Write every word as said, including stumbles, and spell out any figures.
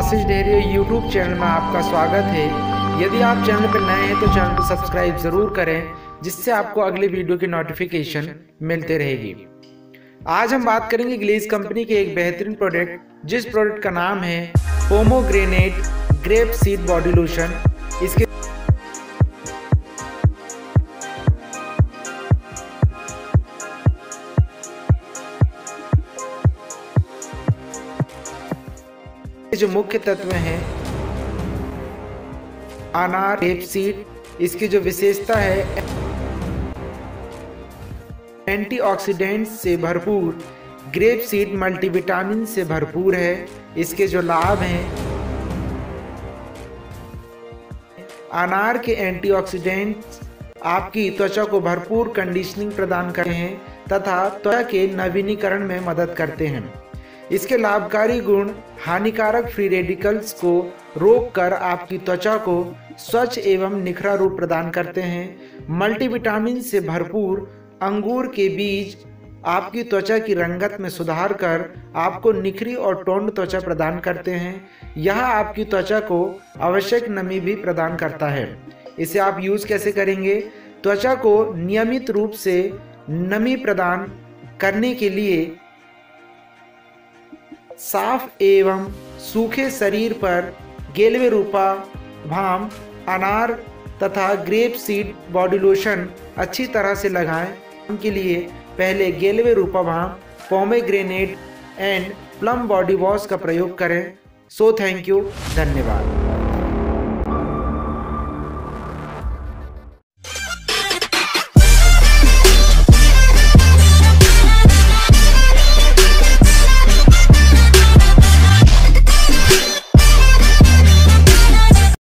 आशीष Dehri YouTube channel में आपका स्वागत है। यदि आप चैनल पर नए हैं तो चैनल को सब्सक्राइब जरूर करें, जिससे आपको अगले वीडियो की नोटिफिकेशन मिलते रहेगी। आज हम बात करेंगे ग्लेज कंपनी के एक बेहतरीन प्रोडक्ट, जिस प्रोडक्ट का नाम है pomegranate grape seed body lotion. इसके जो मुख्य तत्व हैं अनार ग्रेप सीड, इसकी जो विशेषता है एंटीऑक्सीडेंट से भरपूर, ग्रेप सीड मल्टीविटामिन से भरपूर है। इसके जो लाभ हैं, अनार के एंटीऑक्सीडेंट्स आपकी त्वचा को भरपूर कंडीशनिंग प्रदान करते हैं तथा त्वचा के नवीनीकरण में मदद करते हैं। इसके लाभकारी गुण हानिकारक फ्री रेडिकल्स को रोककर आपकी त्वचा को स्वच्छ एवं निखरा रूप प्रदान करते हैं। मल्टीविटामिन से भरपूर अंगूर के बीज आपकी त्वचा की रंगत में सुधार कर आपको निखरी और टोन्ड त्वचा प्रदान करते हैं। यह आपकी त्वचा को आवश्यक नमी भी प्रदान करता है। इसे आप यूज कैसे करेंगे? त्वचा को नियमित रूप से नमी प्रदान करने के लिए साफ एवं सूखे शरीर पर गेलवे रूपा भाम, अनार तथा ग्रेप सीड बॉडी लोशन अच्छी तरह से लगाएं। उनके लिए पहले गेलवे रूपा भाम, pomegranate and plum body wash का प्रयोग करें। सो थैंक यू, धन्यवाद।